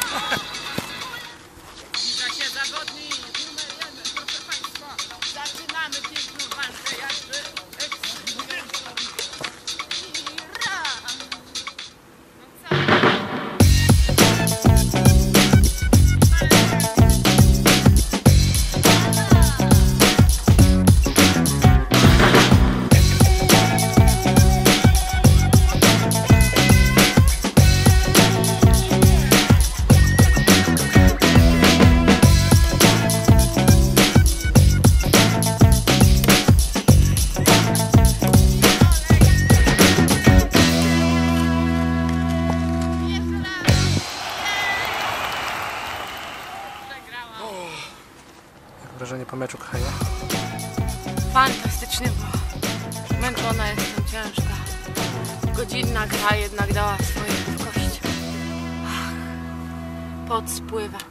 Zbliża się zawodnik numer 1, proszę Państwa. Zaczynamy piękną walkę jakby wrażenie po meczu, kochanie? Fantastycznie było. Zmęczona jestem, ciężka. Godzinna gra jednak dała swoje w kość. Pot spływa.